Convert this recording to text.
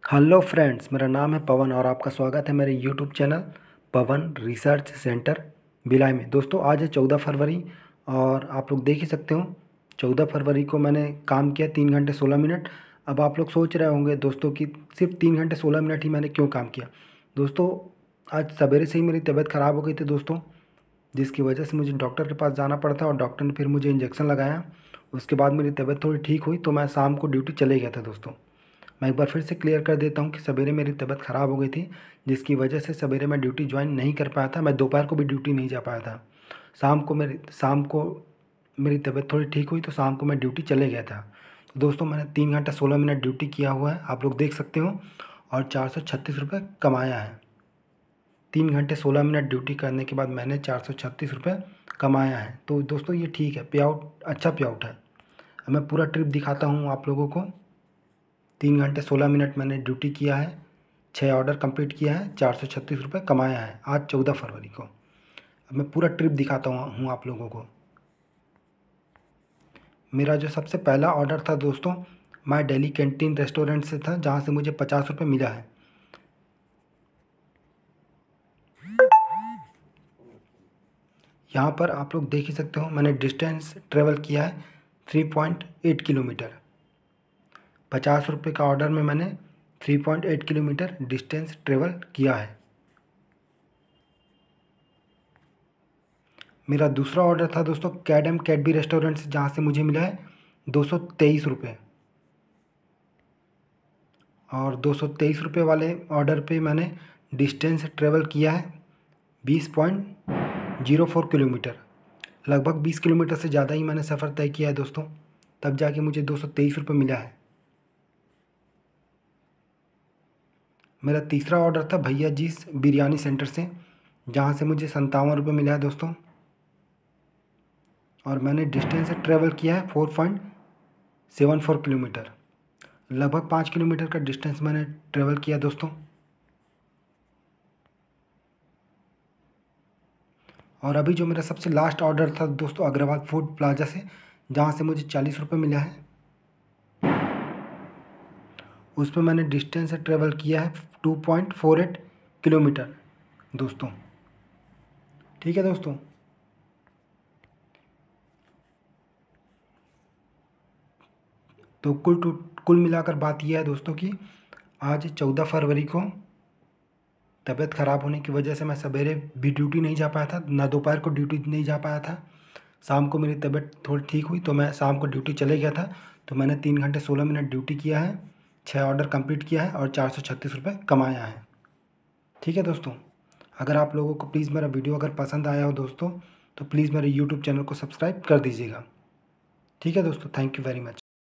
Hello friends, मेरा नाम है पवन और आपका स्वागत है मेरे YouTube channel Pavan research centre Bhilai में। दोस्तों आज है 14 फरवरी और आप लोग देख ही सकते हो 14 फरवरी को मैंने काम किया 3 घंटे 16 मिनट। अब आप लोग सोच रहे होंगे दोस्तों कि सिर्फ 3 घंटे 16 मिनट ही मैंने क्यों काम किया। दोस्तों आज सवेरे से ही मेरी तबीयत ख़राब हो गई थी दोस्तों, जिसकी वजह से मुझे डॉक्टर के पास जाना पड़ा था और डॉक्टर ने फिर मुझे इंजेक्शन लगाया। उसके बाद मेरी तबीयत थोड़ी ठीक हुई तो मैं शाम को ड्यूटी चले गया था। दोस्तों मैं एक बार फिर से क्लियर कर देता हूँ कि सवेरे मेरी तबीयत ख़राब हो गई थी, जिसकी वजह से सवेरे मैं ड्यूटी ज्वाइन नहीं कर पाया था। मैं दोपहर को भी ड्यूटी नहीं जा पाया था। शाम को मेरी तबीयत थोड़ी ठीक हुई तो शाम को मैं ड्यूटी चले गया था। तो दोस्तों मैंने 3 घंटा 16 मिनट ड्यूटी किया हुआ है, आप लोग देख सकते हो, और 436 रुपये कमाया है। 3 घंटे 16 मिनट ड्यूटी करने के बाद मैंने 436 रुपये कमाया है। तो दोस्तों ये ठीक है, पे आउट अच्छा पे आउट है। अब मैं पूरा ट्रिप दिखाता हूँ आप लोगों को। 3 घंटे 16 मिनट मैंने ड्यूटी किया है, 6 ऑर्डर कंप्लीट किया है, 436 रुपये कमाया है आज 14 फरवरी को। अब मैं पूरा ट्रिप दिखाता हूँ आप लोगों को। मेरा जो सबसे पहला ऑर्डर था दोस्तों, मैं दिल्ली कैंटीन रेस्टोरेंट से था, जहाँ से मुझे 50 रुपये मिला है। यहाँ पर आप लोग देख ही सकते हो मैंने डिस्टेंस ट्रेवल किया है 3.8 किलोमीटर। 50 रुपये का ऑर्डर में मैंने 3.8 किलोमीटर डिस्टेंस ट्रेवल किया है। मेरा दूसरा ऑर्डर था दोस्तों कैडम कैडबी रेस्टोरेंट से, जहाँ से मुझे मिला है 223 रुपये। और 223 रुपये वाले ऑर्डर पे मैंने डिस्टेंस ट्रेवल किया है 20.04 किलोमीटर। लगभग 20 किलोमीटर से ज़्यादा ही मैंने सफ़र तय किया है दोस्तों, तब जाके मुझे 223 रुपये मिला है। मेरा तीसरा ऑर्डर था भैया जी बिरयानी सेंटर से, जहाँ से मुझे 57 रुपये मिला है दोस्तों। और मैंने डिस्टेंस ट्रेवल किया है 4.74 किलोमीटर। लगभग 5 किलोमीटर का डिस्टेंस मैंने ट्रेवल किया दोस्तों। और अभी जो मेरा सबसे लास्ट ऑर्डर था दोस्तों अग्रवाल फूड प्लाजा से, जहाँ से मुझे 40 रुपये मिला है। उस पर मैंने डिस्टेंस ट्रेवल किया है 2.48 किलोमीटर दोस्तों। ठीक है दोस्तों, तो कुल मिलाकर बात यह है दोस्तों कि आज 14 फरवरी को तबीयत ख़राब होने की वजह से मैं सवेरे भी ड्यूटी नहीं जा पाया था, ना दोपहर को ड्यूटी नहीं जा पाया था। शाम को मेरी तबीयत थोड़ी ठीक हुई तो मैं शाम को ड्यूटी चले गया था। तो मैंने 3 घंटे 16 मिनट ड्यूटी किया है, 6 ऑर्डर कंप्लीट किया है और 436 रुपये कमाया है। ठीक है दोस्तों, अगर आप लोगों को प्लीज़ मेरा वीडियो अगर पसंद आया हो दोस्तों, तो प्लीज़ मेरे यूट्यूब चैनल को सब्सक्राइब कर दीजिएगा। ठीक है दोस्तों, थैंक यू वेरी मच।